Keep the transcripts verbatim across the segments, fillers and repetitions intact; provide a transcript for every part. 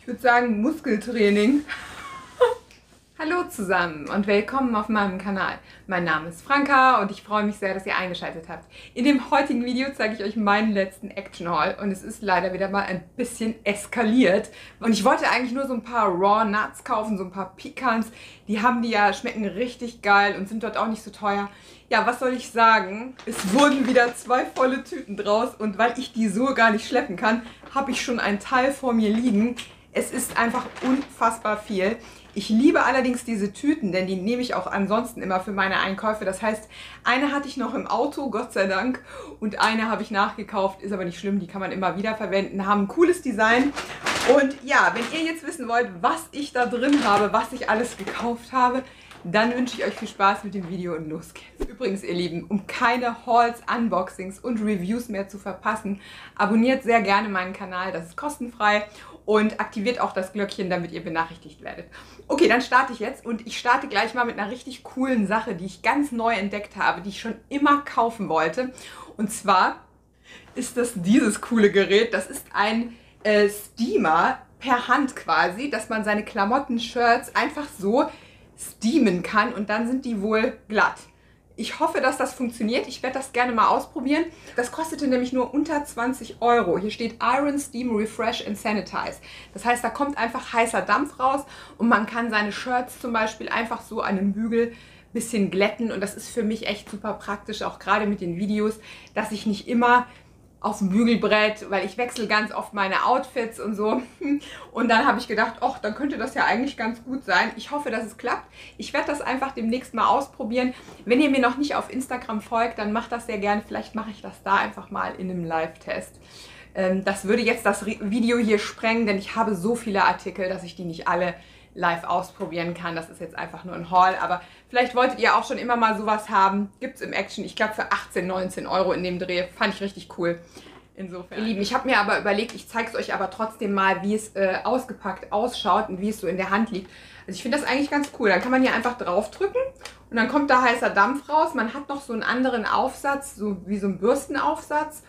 Ich würde sagen Muskeltraining. Hallo zusammen und willkommen auf meinem Kanal. Mein Name ist Franka und ich freue mich sehr, dass ihr eingeschaltet habt. In dem heutigen Video zeige ich euch meinen letzten Action Haul und es ist leider wieder mal ein bisschen eskaliert. Und ich wollte eigentlich nur so ein paar Raw Nuts kaufen, so ein paar Pecans. Die haben die ja, schmecken richtig geil und sind dort auch nicht so teuer. Ja, was soll ich sagen? Es wurden wieder zwei volle Tüten draus und weil ich die so gar nicht schleppen kann, habe ich schon einen Teil vor mir liegen. Es ist einfach unfassbar viel. Ich liebe allerdings diese Tüten, denn die nehme ich auch ansonsten immer für meine Einkäufe. Das heißt, eine hatte ich noch im Auto, Gott sei Dank, und eine habe ich nachgekauft. Ist aber nicht schlimm, die kann man immer wieder verwenden. Haben ein cooles Design. Und ja, wenn ihr jetzt wissen wollt, was ich da drin habe, was ich alles gekauft habe, dann wünsche ich euch viel Spaß mit dem Video und los geht's. Übrigens, ihr Lieben, um keine Hauls, Unboxings und Reviews mehr zu verpassen, abonniert sehr gerne meinen Kanal, das ist kostenfrei, und aktiviert auch das Glöckchen, damit ihr benachrichtigt werdet. Okay, dann starte ich jetzt und ich starte gleich mal mit einer richtig coolen Sache, die ich ganz neu entdeckt habe, die ich schon immer kaufen wollte. Und zwar ist das dieses coole Gerät, das ist ein äh, Steamer per Hand quasi, dass man seine Klamotten, Shirts einfach so steamen kann und dann sind die wohl glatt. Ich hoffe, dass das funktioniert. Ich werde das gerne mal ausprobieren. Das kostete nämlich nur unter zwanzig Euro. Hier steht Iron, Steam, Refresh and Sanitize. Das heißt, da kommt einfach heißer Dampf raus und man kann seine Shirts zum Beispiel einfach so an einem Bügel ein bisschen glätten. Und das ist für mich echt super praktisch, auch gerade mit den Videos, dass ich nicht immer auf dem Bügelbrett, weil ich wechsle ganz oft meine Outfits und so. Und dann habe ich gedacht, ach, dann könnte das ja eigentlich ganz gut sein. Ich hoffe, dass es klappt. Ich werde das einfach demnächst mal ausprobieren. Wenn ihr mir noch nicht auf Instagram folgt, dann macht das sehr gerne. Vielleicht mache ich das da einfach mal in einem Live-Test. Ähm, das würde jetzt das Video hier sprengen, denn ich habe so viele Artikel, dass ich die nicht alle live ausprobieren kann. Das ist jetzt einfach nur ein Haul, aber vielleicht wolltet ihr auch schon immer mal sowas haben. Gibt es im Action, ich glaube für achtzehn, neunzehn Euro in dem Dreh. Fand ich richtig cool. Insofern. Ihr Lieben, ich habe mir aber überlegt, ich zeige es euch aber trotzdem mal, wie es äh, ausgepackt ausschaut und wie es so in der Hand liegt. Also ich finde das eigentlich ganz cool. Dann kann man hier einfach drauf drücken und dann kommt da heißer Dampf raus. Man hat noch so einen anderen Aufsatz, so wie so ein Bürstenaufsatz.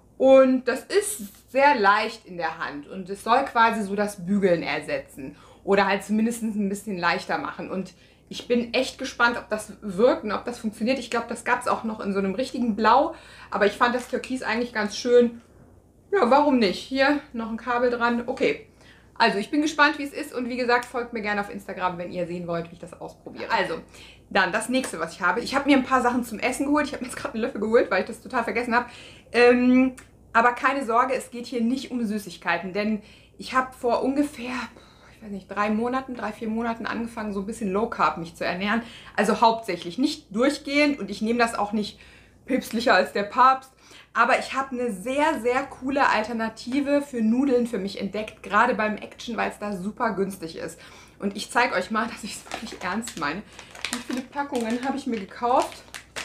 Und das ist sehr leicht in der Hand und es soll quasi so das Bügeln ersetzen. Oder halt zumindest ein bisschen leichter machen. Und ich bin echt gespannt, ob das wirkt und ob das funktioniert. Ich glaube, das gab es auch noch in so einem richtigen Blau. Aber ich fand das Türkis eigentlich ganz schön. Ja, warum nicht? Hier noch ein Kabel dran. Okay. Also, ich bin gespannt, wie es ist. Und wie gesagt, folgt mir gerne auf Instagram, wenn ihr sehen wollt, wie ich das ausprobiere. Also, dann das nächste, was ich habe. Ich habe mir ein paar Sachen zum Essen geholt. Ich habe mir jetzt gerade einen Löffel geholt, weil ich das total vergessen habe. Ähm, aber keine Sorge, es geht hier nicht um Süßigkeiten. Denn ich habe vor ungefähr... ich weiß nicht, drei Monaten, drei, vier Monaten angefangen, so ein bisschen Low Carb mich zu ernähren. Also hauptsächlich, nicht durchgehend und ich nehme das auch nicht päpstlicher als der Papst. Aber ich habe eine sehr, sehr coole Alternative für Nudeln für mich entdeckt, gerade beim Action, weil es da super günstig ist. Und ich zeige euch mal, dass ich es wirklich ernst meine. Wie viele Packungen habe ich mir gekauft?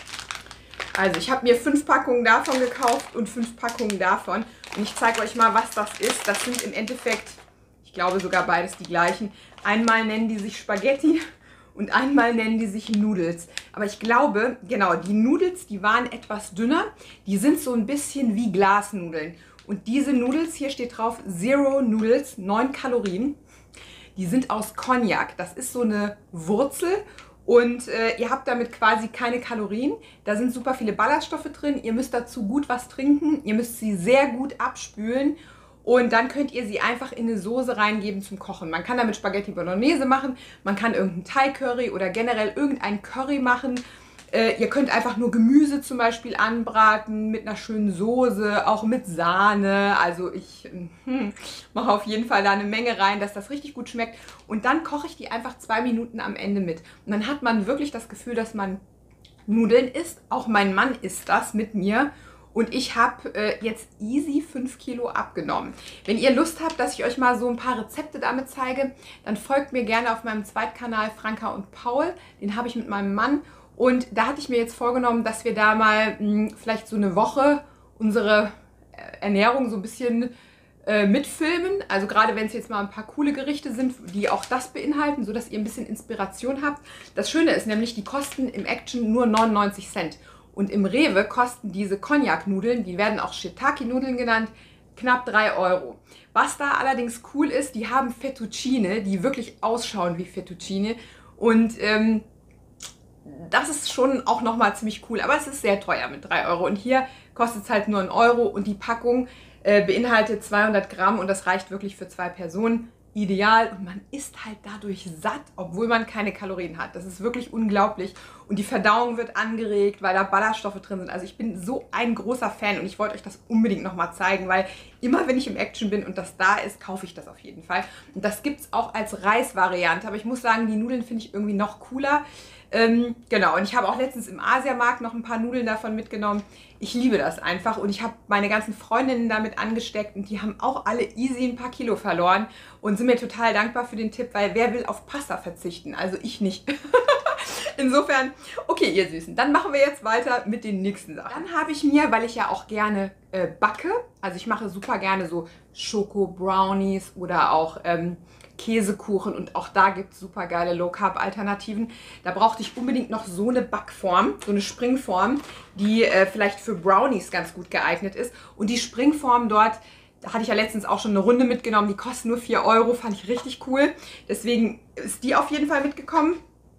Also ich habe mir fünf Packungen davon gekauft und fünf Packungen davon. Und ich zeige euch mal, was das ist. Das sind im Endeffekt... ich glaube sogar beides die gleichen. Einmal nennen die sich Spaghetti und einmal nennen die sich Noodles. Aber ich glaube, genau, die Noodles, die waren etwas dünner. Die sind so ein bisschen wie Glasnudeln. Und diese Noodles, hier steht drauf Zero Noodles, neun Kalorien. Die sind aus Cognac. Das ist so eine Wurzel. Und äh, ihr habt damit quasi keine Kalorien. Da sind super viele Ballaststoffe drin. Ihr müsst dazu gut was trinken. Ihr müsst sie sehr gut abspülen. Und dann könnt ihr sie einfach in eine Soße reingeben zum Kochen. Man kann damit Spaghetti Bolognese machen, man kann irgendein Thai-Curry oder generell irgendein Curry machen. Äh, ihr könnt einfach nur Gemüse zum Beispiel anbraten mit einer schönen Soße, auch mit Sahne. Also ich hm, mache auf jeden Fall da eine Menge rein, dass das richtig gut schmeckt. Und dann koche ich die einfach zwei Minuten am Ende mit. Und dann hat man wirklich das Gefühl, dass man Nudeln isst. Auch mein Mann isst das mit mir. Und ich habe äh, jetzt easy fünf Kilo abgenommen. Wenn ihr Lust habt, dass ich euch mal so ein paar Rezepte damit zeige, dann folgt mir gerne auf meinem Zweitkanal Franka und Paul. Den habe ich mit meinem Mann. Und da hatte ich mir jetzt vorgenommen, dass wir da mal mh, vielleicht so eine Woche unsere Ernährung so ein bisschen äh, mitfilmen. Also gerade wenn es jetzt mal ein paar coole Gerichte sind, die auch das beinhalten, sodass ihr ein bisschen Inspiration habt. Das Schöne ist nämlich, die kosten im Action nur neunundneunzig Cent. Und im Rewe kosten diese Cognac-Nudeln, die werden auch Shiitake-Nudeln genannt, knapp drei Euro. Was da allerdings cool ist, die haben Fettuccine, die wirklich ausschauen wie Fettuccine. Und ähm, das ist schon auch nochmal ziemlich cool. Aber es ist sehr teuer mit drei Euro. Und hier kostet es halt nur einen Euro. Und die Packung äh, beinhaltet zweihundert Gramm. Und das reicht wirklich für zwei Personen. Ideal. Und man isst halt dadurch satt, obwohl man keine Kalorien hat. Das ist wirklich unglaublich. Und die Verdauung wird angeregt, weil da Ballaststoffe drin sind. Also ich bin so ein großer Fan und ich wollte euch das unbedingt nochmal zeigen, weil immer wenn ich im Action bin und das da ist, kaufe ich das auf jeden Fall. Und das gibt es auch als Reisvariante. Aber ich muss sagen, die Nudeln finde ich irgendwie noch cooler. Ähm, genau, und ich habe auch letztens im Asiamarkt noch ein paar Nudeln davon mitgenommen. Ich liebe das einfach und ich habe meine ganzen Freundinnen damit angesteckt und die haben auch alle easy ein paar Kilo verloren und sind mir total dankbar für den Tipp, weil wer will auf Pasta verzichten? Also ich nicht. Insofern, okay, ihr Süßen, dann machen wir jetzt weiter mit den nächsten Sachen. Dann habe ich mir, weil ich ja auch gerne äh, backe, also ich mache super gerne so Schoko-Brownies oder auch ähm, Käsekuchen und auch da gibt es super geile Low-Carb-Alternativen. Da brauchte ich unbedingt noch so eine Backform, so eine Springform, die äh, vielleicht für Brownies ganz gut geeignet ist. Und die Springform dort, da hatte ich ja letztens auch schon eine Runde mitgenommen, die kostet nur vier Euro, fand ich richtig cool. Deswegen ist die auf jeden Fall mitgekommen.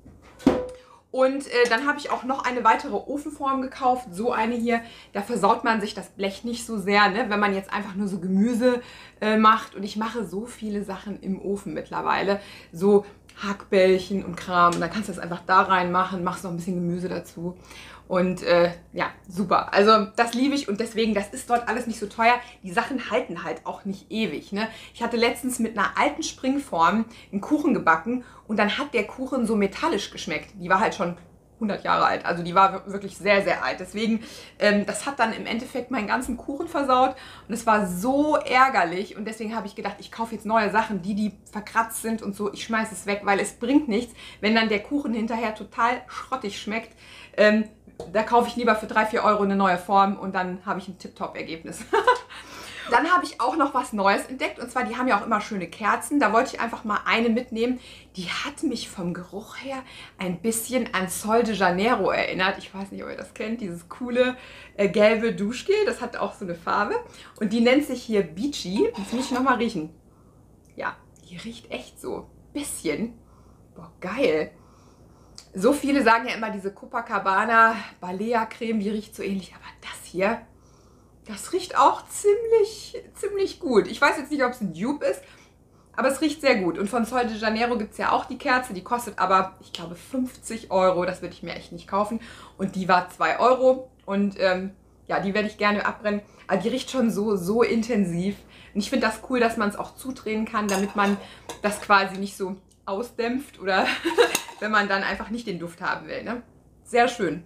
Und äh, dann habe ich auch noch eine weitere Ofenform gekauft, so eine hier. Da versaut man sich das Blech nicht so sehr, ne? Wenn man jetzt einfach nur so Gemüse äh, macht. Und ich mache so viele Sachen im Ofen mittlerweile. So Hackbällchen und Kram. Und dann kannst du das einfach da reinmachen, machst noch ein bisschen Gemüse dazu. Und äh, ja, super. Also das liebe ich und deswegen, das ist dort alles nicht so teuer. Die Sachen halten halt auch nicht ewig. Ne? Ich hatte letztens mit einer alten Springform einen Kuchen gebacken und dann hat der Kuchen so metallisch geschmeckt. Die war halt schon hundert Jahre alt. Also die war wirklich sehr, sehr alt. Deswegen, ähm, das hat dann im Endeffekt meinen ganzen Kuchen versaut und es war so ärgerlich und deswegen habe ich gedacht, ich kaufe jetzt neue Sachen, die, die verkratzt sind und so. Ich schmeiße es weg, weil es bringt nichts, wenn dann der Kuchen hinterher total schrottig schmeckt. Ähm, Da kaufe ich lieber für drei, vier Euro eine neue Form und dann habe ich ein Tip-Top-Ergebnis. Dann habe ich auch noch was Neues entdeckt und zwar, die haben ja auch immer schöne Kerzen. Da wollte ich einfach mal eine mitnehmen. Die hat mich vom Geruch her ein bisschen an Sol de Janeiro erinnert. Ich weiß nicht, ob ihr das kennt, dieses coole äh, gelbe Duschgel. Das hat auch so eine Farbe und die nennt sich hier Beachy. Jetzt muss ich nochmal riechen. Ja, die riecht echt so. Bisschen. Boah, geil. So viele sagen ja immer, diese Copacabana Balea Creme, die riecht so ähnlich. Aber das hier, das riecht auch ziemlich, ziemlich gut. Ich weiß jetzt nicht, ob es ein Dupe ist, aber es riecht sehr gut. Und von Sol de Janeiro gibt es ja auch die Kerze. Die kostet aber, ich glaube, fünfzig Euro. Das würde ich mir echt nicht kaufen. Und die war zwei Euro. Und ähm, ja, die werde ich gerne abbrennen. Aber die riecht schon so, so intensiv. Und ich finde das cool, dass man es auch zudrehen kann, damit man das quasi nicht so ausdämpft oder wenn man dann einfach nicht den Duft haben will. Ne? Sehr schön.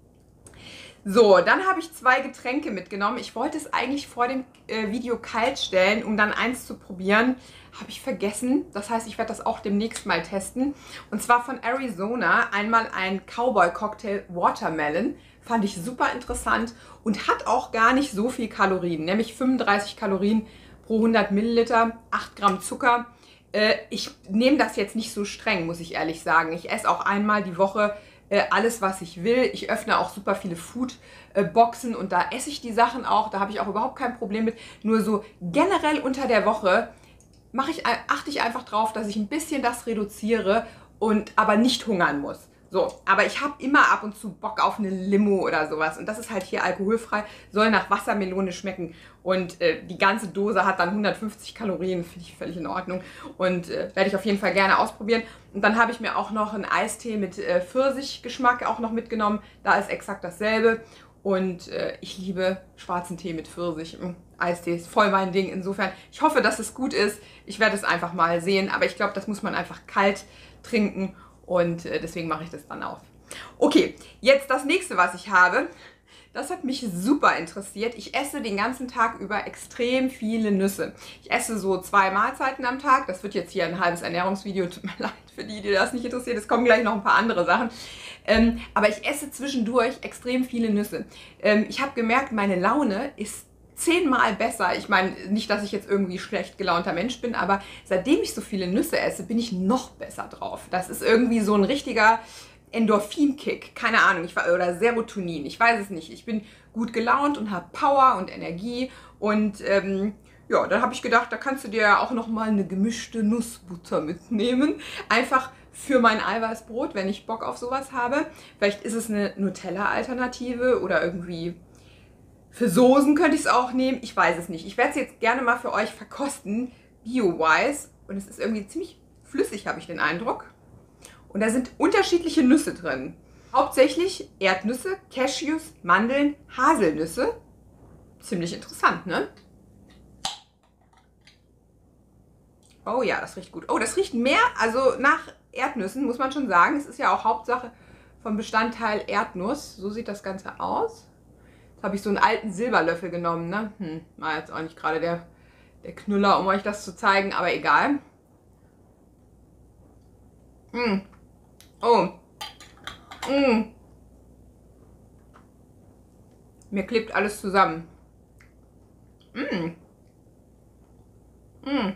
So, dann habe ich zwei Getränke mitgenommen. Ich wollte es eigentlich vor dem äh, Video kalt stellen, um dann eins zu probieren. Habe ich vergessen. Das heißt, ich werde das auch demnächst mal testen. Und zwar von Arizona einmal ein Cowboy Cocktail Watermelon. Fand ich super interessant und hat auch gar nicht so viel Kalorien. Nämlich fünfunddreißig Kalorien pro hundert Milliliter, acht Gramm Zucker. Ich nehme das jetzt nicht so streng, muss ich ehrlich sagen. Ich esse auch einmal die Woche alles, was ich will. Ich öffne auch super viele Foodboxen und da esse ich die Sachen auch. Da habe ich auch überhaupt kein Problem mit. Nur so generell unter der Woche mache ich, achte ich einfach drauf, dass ich ein bisschen das reduziere und aber nicht hungern muss. So, aber ich habe immer ab und zu Bock auf eine Limo oder sowas. Und das ist halt hier alkoholfrei, soll nach Wassermelone schmecken. Und äh, die ganze Dose hat dann hundertfünfzig Kalorien, finde ich völlig in Ordnung. Und äh, werde ich auf jeden Fall gerne ausprobieren. Und dann habe ich mir auch noch einen Eistee mit äh, Pfirsichgeschmack auch noch mitgenommen. Da ist exakt dasselbe. Und äh, ich liebe schwarzen Tee mit Pfirsich. Eistee ist voll mein Ding. Insofern, ich hoffe, dass es gut ist. Ich werde es einfach mal sehen. Aber ich glaube, das muss man einfach kalt trinken. Und deswegen mache ich das dann auf. Okay, jetzt das nächste, was ich habe. Das hat mich super interessiert. Ich esse den ganzen Tag über extrem viele Nüsse. Ich esse so zwei Mahlzeiten am Tag. Das wird jetzt hier ein halbes Ernährungsvideo. Tut mir leid für die, die das nicht interessiert. Es kommen gleich noch ein paar andere Sachen. Ähm, aber ich esse zwischendurch extrem viele Nüsse. Ähm, ich habe gemerkt, meine Laune ist zehnmal besser. Ich meine, nicht, dass ich jetzt irgendwie schlecht gelaunter Mensch bin, aber seitdem ich so viele Nüsse esse, bin ich noch besser drauf. Das ist irgendwie so ein richtiger Endorphin-Kick. Keine Ahnung, ich war, oder Serotonin, ich weiß es nicht. Ich bin gut gelaunt und habe Power und Energie Und ähm, ja, dann habe ich gedacht, da kannst du dir ja auch nochmal eine gemischte Nussbutter mitnehmen. Einfach für mein Eiweißbrot, wenn ich Bock auf sowas habe. Vielleicht ist es eine Nutella-Alternative oder irgendwie für Soßen könnte ich es auch nehmen. Ich weiß es nicht. Ich werde es jetzt gerne mal für euch verkosten, bio-wise. Und es ist irgendwie ziemlich flüssig, habe ich den Eindruck. Und da sind unterschiedliche Nüsse drin. Hauptsächlich Erdnüsse, Cashews, Mandeln, Haselnüsse. Ziemlich interessant, ne? Oh ja, das riecht gut. Oh, das riecht mehr, also nach Erdnüssen, muss man schon sagen. Es ist ja auch Hauptsache vom Bestandteil Erdnuss. So sieht das Ganze aus. Jetzt habe ich so einen alten Silberlöffel genommen, ne? Hm, war jetzt auch nicht gerade der, der Knüller, um euch das zu zeigen, aber egal. Mm. Oh. Mm. Mir klebt alles zusammen. Mm. Mm.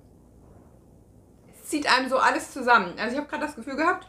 Es zieht einem so alles zusammen. Also ich habe gerade das Gefühl gehabt,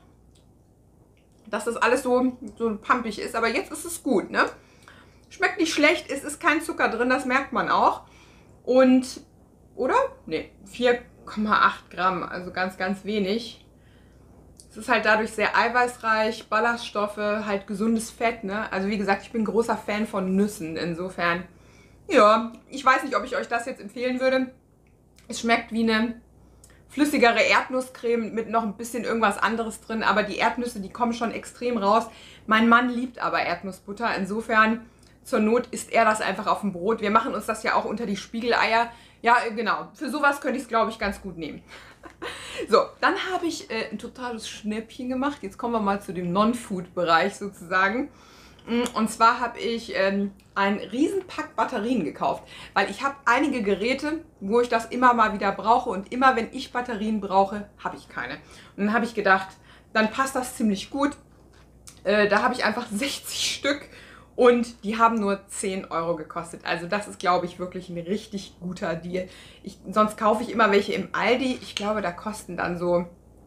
dass das alles so, so pumpig ist, aber jetzt ist es gut, ne? Schmeckt nicht schlecht, es ist kein Zucker drin, das merkt man auch. Und, oder? Ne, vier Komma acht Gramm, also ganz, ganz wenig. Es ist halt dadurch sehr eiweißreich, Ballaststoffe, halt gesundes Fett, ne? Also wie gesagt, ich bin großer Fan von Nüssen, insofern, ja, ich weiß nicht, ob ich euch das jetzt empfehlen würde. Es schmeckt wie eine flüssigere Erdnusscreme mit noch ein bisschen irgendwas anderes drin, aber die Erdnüsse, die kommen schon extrem raus. Mein Mann liebt aber Erdnussbutter, insofern zur Not isst er das einfach auf dem Brot. Wir machen uns das ja auch unter die Spiegeleier. Ja, genau, für sowas könnte ich es, glaube ich, ganz gut nehmen. So, dann habe ich äh, ein totales Schnäppchen gemacht. Jetzt kommen wir mal zu dem Non-Food-Bereich sozusagen. Und zwar habe ich ähm, einen Riesenpack Batterien gekauft, weil ich habe einige Geräte, wo ich das immer mal wieder brauche und immer wenn ich Batterien brauche, habe ich keine. Und dann habe ich gedacht, dann passt das ziemlich gut. Äh, da habe ich einfach sechzig Stück und die haben nur zehn Euro gekostet. Also das ist, glaube ich, wirklich ein richtig guter Deal. Ich, sonst kaufe ich immer welche im Aldi. Ich glaube, da kosten dann so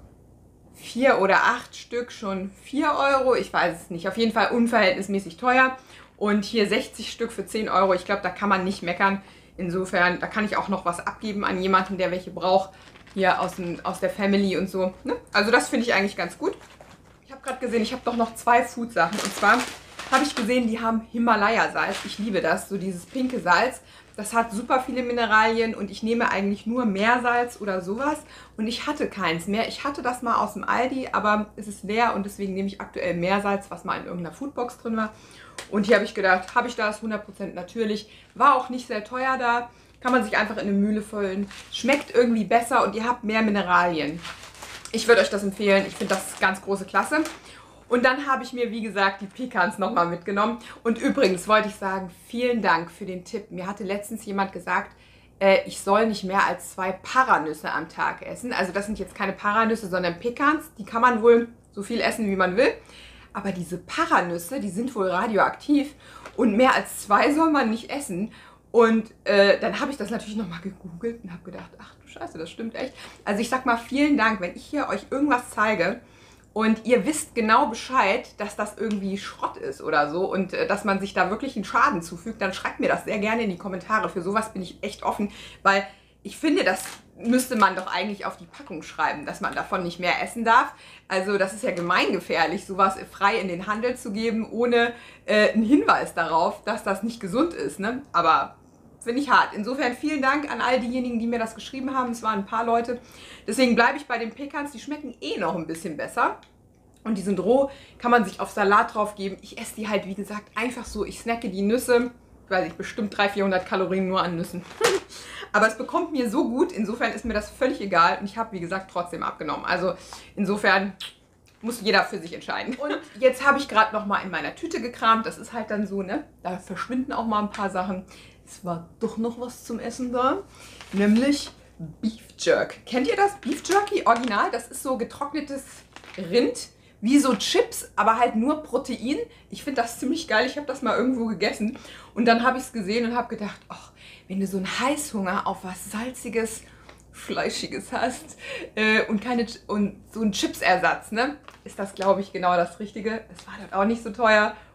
vier oder acht Stück schon vier Euro. Ich weiß es nicht. Auf jeden Fall unverhältnismäßig teuer. Und hier sechzig Stück für zehn Euro. Ich glaube, da kann man nicht meckern. Insofern, da kann ich auch noch was abgeben an jemanden, der welche braucht. Hier aus, dem, aus der Family und so. Ne? Also das finde ich eigentlich ganz gut. Ich habe gerade gesehen, ich habe doch noch zwei Food-Sachen. Und zwar habe ich gesehen, die haben Himalaya-Salz. Ich liebe das, so dieses pinke Salz. Das hat super viele Mineralien und ich nehme eigentlich nur Meersalz oder sowas. Und ich hatte keins mehr. Ich hatte das mal aus dem Aldi, aber es ist leer und deswegen nehme ich aktuell Meersalz, was mal in irgendeiner Foodbox drin war. Und hier habe ich gedacht, habe ich das hundert Prozent natürlich. War auch nicht sehr teuer da. Kann man sich einfach in eine Mühle füllen. Schmeckt irgendwie besser und ihr habt mehr Mineralien. Ich würde euch das empfehlen. Ich finde das ganz große Klasse. Und dann habe ich mir, wie gesagt, die Pecans nochmal mitgenommen. Und übrigens wollte ich sagen, vielen Dank für den Tipp. Mir hatte letztens jemand gesagt, äh, ich soll nicht mehr als zwei Paranüsse am Tag essen. Also das sind jetzt keine Paranüsse, sondern Pecans. Die kann man wohl so viel essen, wie man will. Aber diese Paranüsse, die sind wohl radioaktiv. Und mehr als zwei soll man nicht essen. Und äh, dann habe ich das natürlich nochmal gegoogelt und habe gedacht, ach du Scheiße, das stimmt echt. Also ich sag mal vielen Dank, wenn ich hier euch irgendwas zeige, und ihr wisst genau Bescheid, dass das irgendwie Schrott ist oder so und äh, dass man sich da wirklich einen Schaden zufügt, dann schreibt mir das sehr gerne in die Kommentare. Für sowas bin ich echt offen, weil ich finde, das müsste man doch eigentlich auf die Packung schreiben, dass man davon nicht mehr essen darf. Also das ist ja gemeingefährlich, sowas frei in den Handel zu geben, ohne äh, einen Hinweis darauf, dass das nicht gesund ist, ne? Aber finde ich hart. Insofern vielen Dank an all diejenigen, die mir das geschrieben haben. Es waren ein paar Leute. Deswegen bleibe ich bei den Pecans. Die schmecken eh noch ein bisschen besser. Und die sind roh. Kann man sich auf Salat drauf geben. Ich esse die halt, wie gesagt, einfach so. Ich snacke die Nüsse. Ich weiß nicht, bestimmt dreihundert, vierhundert Kalorien nur an Nüssen. Aber es bekommt mir so gut. Insofern ist mir das völlig egal. Und ich habe, wie gesagt, trotzdem abgenommen. Also insofern muss jeder für sich entscheiden. Und jetzt habe ich gerade noch mal in meiner Tüte gekramt. Das ist halt dann so, ne? Da verschwinden auch mal ein paar Sachen. Es war doch noch was zum Essen da, nämlich Beef Jerk. Kennt ihr das? Beef Jerky, original, das ist so getrocknetes Rind, wie so Chips, aber halt nur Protein. Ich finde das ziemlich geil, ich habe das mal irgendwo gegessen und dann habe ich es gesehen und habe gedacht, ach, wenn du so einen Heißhunger auf was Salziges, Fleischiges hast äh, und, keine, und so einen Chipsersatz, ne, ist das, glaube ich, genau das Richtige. Es war dort auch nicht so teuer.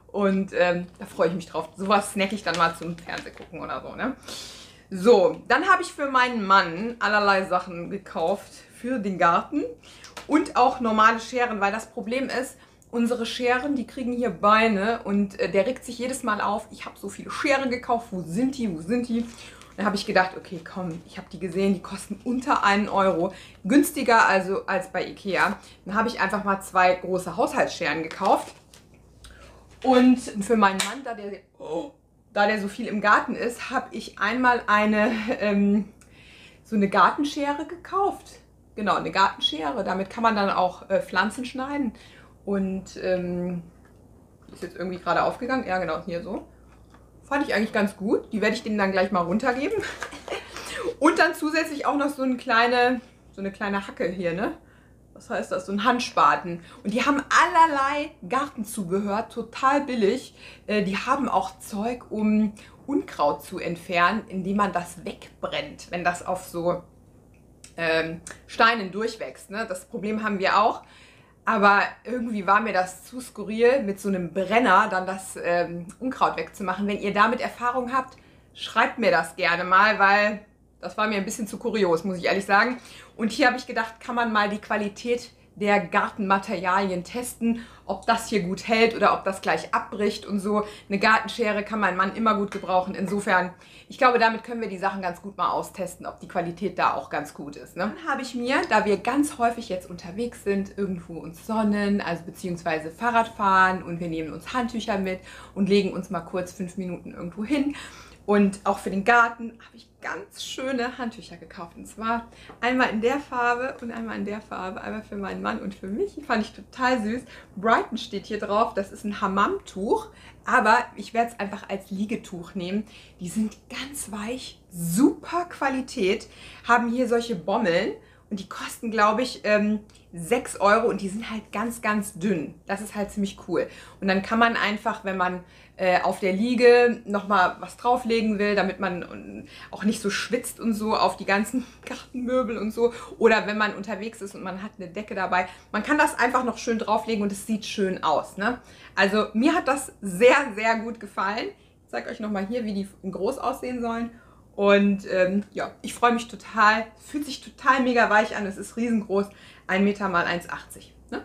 Und ähm, da freue ich mich drauf. Sowas snack ich dann mal zum Fernseh gucken oder so, ne? So, dann habe ich für meinen Mann allerlei Sachen gekauft für den Garten und auch normale Scheren, weil das Problem ist, unsere Scheren, die kriegen hier Beine und äh, der regt sich jedes Mal auf. Ich habe so viele Scheren gekauft, wo sind die, wo sind die? Und dann habe ich gedacht, okay, komm, ich habe die gesehen, die kosten unter einen Euro. Günstiger also als bei Ikea. Dann habe ich einfach mal zwei große Haushaltsscheren gekauft. Und für meinen Mann, da der... Oh, Da der so viel im Garten ist, habe ich einmal eine ähm, so eine Gartenschere gekauft. Genau, eine Gartenschere. Damit kann man dann auch äh, Pflanzen schneiden. Und ähm, ist jetzt irgendwie gerade aufgegangen. Ja, genau, hier so. Fand ich eigentlich ganz gut. Die werde ich denen dann gleich mal runtergeben. Und dann zusätzlich auch noch so eine kleine, so eine kleine Hacke hier, ne? Was heißt das? So ein Handspaten. Und die haben allerlei Gartenzubehör, total billig. Äh, die haben auch Zeug, um Unkraut zu entfernen, indem man das wegbrennt, wenn das auf so ähm, Steinen durchwächst. Ne? Das Problem haben wir auch. Aber irgendwie war mir das zu skurril, mit so einem Brenner dann das ähm, Unkraut wegzumachen. Wenn ihr damit Erfahrung habt, schreibt mir das gerne mal, weil... Das war mir ein bisschen zu kurios, muss ich ehrlich sagen. Und hier habe ich gedacht, kann man mal die Qualität der Gartenmaterialien testen, ob das hier gut hält oder ob das gleich abbricht und so. Eine Gartenschere kann mein Mann immer gut gebrauchen. Insofern, ich glaube, damit können wir die Sachen ganz gut mal austesten, ob die Qualität da auch ganz gut ist. Ne? Dann habe ich mir, da wir ganz häufig jetzt unterwegs sind, irgendwo uns sonnen, also beziehungsweise Fahrrad fahren und wir nehmen uns Handtücher mit und legen uns mal kurz fünf Minuten irgendwo hin. Und auch für den Garten habe ich ganz schöne Handtücher gekauft. Und zwar einmal in der Farbe und einmal in der Farbe. Einmal für meinen Mann und für mich. Die fand ich total süß. Brighton steht hier drauf. Das ist ein Hammamtuch. Aber ich werde es einfach als Liegetuch nehmen. Die sind ganz weich. Super Qualität. Haben hier solche Bommeln. Und die kosten, glaube ich, ähm, sechs Euro und die sind halt ganz, ganz dünn. Das ist halt ziemlich cool. Und dann kann man einfach, wenn man äh, auf der Liege nochmal was drauflegen will, damit man auch nicht so schwitzt und so auf die ganzen Gartenmöbel und so. Oder wenn man unterwegs ist und man hat eine Decke dabei. Man kann das einfach noch schön drauflegen und es sieht schön aus. Ne? Also mir hat das sehr, sehr gut gefallen. Ich zeige euch nochmal hier, wie die in groß aussehen sollen. Und ähm, ja, ich freue mich total. Fühlt sich total mega weich an. Es ist riesengroß. ein Meter mal eins achtzig. Ne?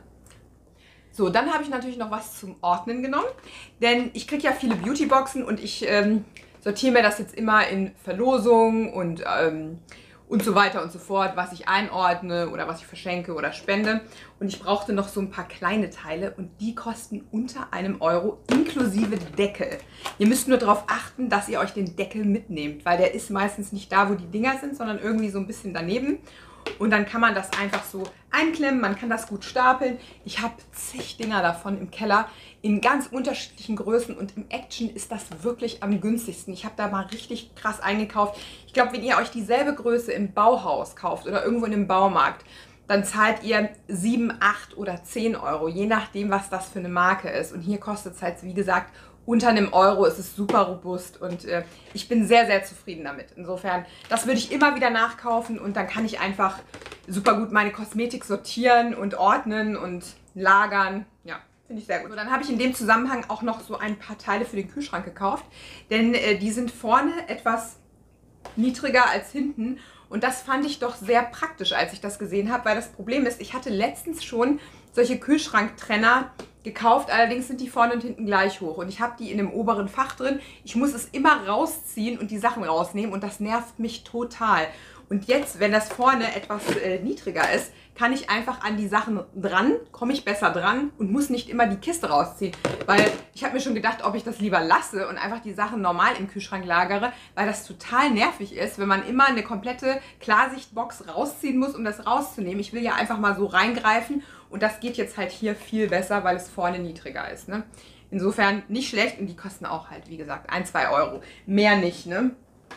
So, dann habe ich natürlich noch was zum Ordnen genommen. Denn ich kriege ja viele Beautyboxen und ich ähm, sortiere mir das jetzt immer in Verlosungen und, ähm, und so weiter und so fort, was ich einordne oder was ich verschenke oder spende. Und ich brauchte noch so ein paar kleine Teile und die kosten unter einem Euro inklusive Deckel. Ihr müsst nur darauf achten, dass ihr euch den Deckel mitnehmt, weil der ist meistens nicht da, wo die Dinger sind, sondern irgendwie so ein bisschen daneben. Und dann kann man das einfach so einklemmen, man kann das gut stapeln. Ich habe zig Dinger davon im Keller in ganz unterschiedlichen Größen und im Action ist das wirklich am günstigsten. Ich habe da mal richtig krass eingekauft. Ich glaube, wenn ihr euch dieselbe Größe im Bauhaus kauft oder irgendwo in einem Baumarkt, dann zahlt ihr sieben, acht oder zehn Euro, je nachdem, was das für eine Marke ist. Und hier kostet es halt, wie gesagt, unter einem Euro. Es ist super robust und äh, ich bin sehr, sehr zufrieden damit. Insofern, das würde ich immer wieder nachkaufen und dann kann ich einfach super gut meine Kosmetik sortieren und ordnen und lagern. Ja, finde ich sehr gut. So, dann habe ich in dem Zusammenhang auch noch so ein paar Teile für den Kühlschrank gekauft, denn äh, die sind vorne etwas niedriger als hinten. Und das fand ich doch sehr praktisch, als ich das gesehen habe, weil das Problem ist, ich hatte letztens schon solche Kühlschranktrenner gekauft, allerdings sind die vorne und hinten gleich hoch und ich habe die in dem oberen Fach drin. Ich muss es immer rausziehen und die Sachen rausnehmen und das nervt mich total. Und jetzt, wenn das vorne etwas äh, niedriger ist, kann ich einfach an die Sachen dran, komme ich besser dran und muss nicht immer die Kiste rausziehen. Weil ich habe mir schon gedacht, ob ich das lieber lasse und einfach die Sachen normal im Kühlschrank lagere, weil das total nervig ist, wenn man immer eine komplette Klarsichtbox rausziehen muss, um das rauszunehmen. Ich will ja einfach mal so reingreifen und das geht jetzt halt hier viel besser, weil es vorne niedriger ist. Ne? Insofern nicht schlecht und die kosten auch halt, wie gesagt, ein, zwei Euro. Mehr nicht, ne?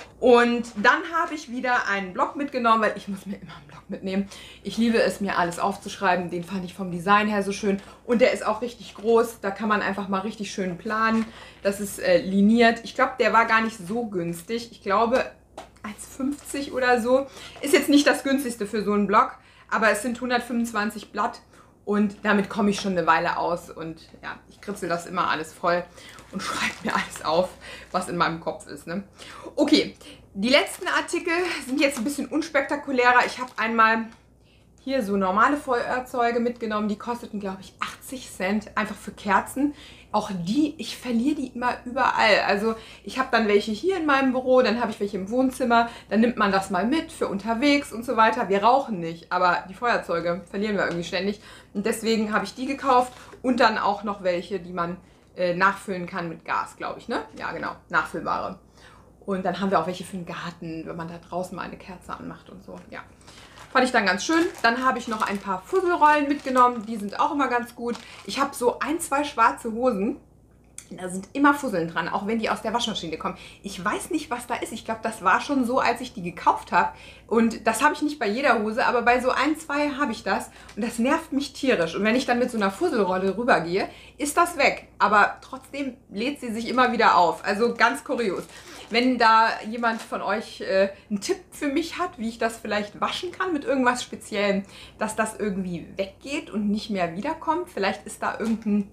Und dann habe ich wieder einen Block mitgenommen, weil ich muss mir immer einen Block mitnehmen. Ich liebe es, mir alles aufzuschreiben. Den fand ich vom Design her so schön. Und der ist auch richtig groß. Da kann man einfach mal richtig schön planen. Das ist äh, liniert. Ich glaube, der war gar nicht so günstig. Ich glaube, eins fünfzig oder so. Ist jetzt nicht das günstigste für so einen Block, aber es sind hundertfünfundzwanzig Blatt. Und damit komme ich schon eine Weile aus und ja, ich kritzel das immer alles voll und schreibe mir alles auf, was in meinem Kopf ist. Ne? Okay, die letzten Artikel sind jetzt ein bisschen unspektakulärer. Ich habe einmal hier so normale Feuerzeuge mitgenommen, die kosteten, glaube ich, achtzig Cent, einfach für Kerzen. Auch die, ich verliere die immer überall. Also ich habe dann welche hier in meinem Büro, dann habe ich welche im Wohnzimmer, dann nimmt man das mal mit für unterwegs und so weiter. Wir rauchen nicht, aber die Feuerzeuge verlieren wir irgendwie ständig. Und deswegen habe ich die gekauft und dann auch noch welche, die man äh, nachfüllen kann mit Gas, glaube ich, ne? Ja, genau, nachfüllbare. Und dann haben wir auch welche für den Garten, wenn man da draußen mal eine Kerze anmacht und so, ja. Fand ich dann ganz schön. Dann habe ich noch ein paar Fusselrollen mitgenommen. Die sind auch immer ganz gut. Ich habe so ein, zwei schwarze Hosen. Da sind immer Fusseln dran, auch wenn die aus der Waschmaschine kommen. Ich weiß nicht, was da ist. Ich glaube, das war schon so, als ich die gekauft habe. Und das habe ich nicht bei jeder Hose, aber bei so ein, zwei habe ich das. Und das nervt mich tierisch. Und wenn ich dann mit so einer Fusselrolle rübergehe, ist das weg. Aber trotzdem lädt sie sich immer wieder auf. Also ganz kurios. Wenn da jemand von euch äh, einen Tipp für mich hat, wie ich das vielleicht waschen kann mit irgendwas Speziellem, dass das irgendwie weggeht und nicht mehr wiederkommt. Vielleicht ist da irgendein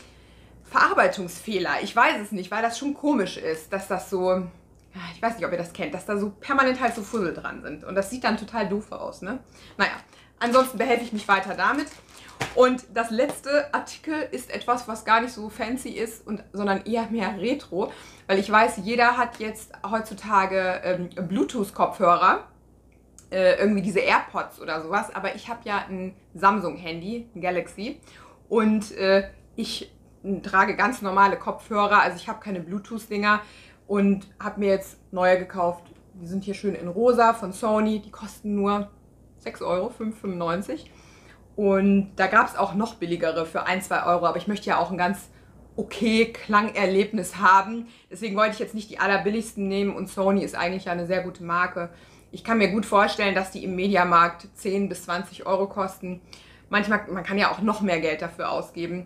Verarbeitungsfehler. Ich weiß es nicht, weil das schon komisch ist, dass das so, ich weiß nicht, ob ihr das kennt, dass da so permanent halt so Fussel dran sind. Und das sieht dann total doof aus, ne? Naja, ansonsten behelfe ich mich weiter damit. Und das letzte Artikel ist etwas, was gar nicht so fancy ist, und, sondern eher mehr Retro. Weil ich weiß, jeder hat jetzt heutzutage ähm, Bluetooth-Kopfhörer, äh, irgendwie diese AirPods oder sowas. Aber ich habe ja ein Samsung-Handy, ein Galaxy. Und äh, ich trage ganz normale Kopfhörer, also ich habe keine Bluetooth-Dinger und habe mir jetzt neue gekauft. Die sind hier schön in rosa von Sony, die kosten nur sechs Euro, fünf fünfundneunzig. Und da gab es auch noch billigere für ein, zwei Euro, aber ich möchte ja auch ein ganz okay Klangerlebnis haben. Deswegen wollte ich jetzt nicht die allerbilligsten nehmen und Sony ist eigentlich ja eine sehr gute Marke. Ich kann mir gut vorstellen, dass die im Mediamarkt zehn bis zwanzig Euro kosten. Manchmal, man kann ja auch noch mehr Geld dafür ausgeben.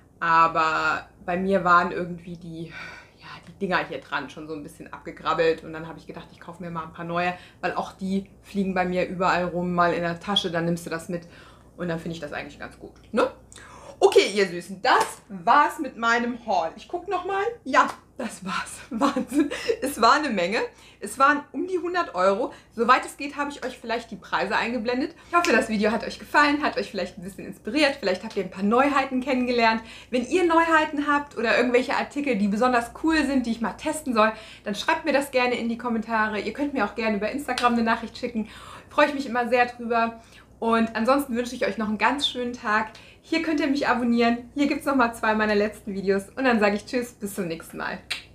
Aber bei mir waren irgendwie die, ja, die Dinger hier dran schon so ein bisschen abgegrabbelt. Und dann habe ich gedacht, ich kaufe mir mal ein paar neue, weil auch die fliegen bei mir überall rum, mal in der Tasche, dann nimmst du das mit. Und dann finde ich das eigentlich ganz gut, ne? Okay, ihr Süßen, das war's mit meinem Haul. Ich gucke nochmal. Ja, das war's. Wahnsinn. Es war eine Menge. Es waren um die hundert Euro. Soweit es geht, habe ich euch vielleicht die Preise eingeblendet. Ich hoffe, das Video hat euch gefallen, hat euch vielleicht ein bisschen inspiriert. Vielleicht habt ihr ein paar Neuheiten kennengelernt. Wenn ihr Neuheiten habt oder irgendwelche Artikel, die besonders cool sind, die ich mal testen soll, dann schreibt mir das gerne in die Kommentare. Ihr könnt mir auch gerne über Instagram eine Nachricht schicken. Freue ich mich immer sehr drüber. Und ansonsten wünsche ich euch noch einen ganz schönen Tag. Hier könnt ihr mich abonnieren. Hier gibt es nochmal zwei meiner letzten Videos. Und dann sage ich Tschüss, bis zum nächsten Mal.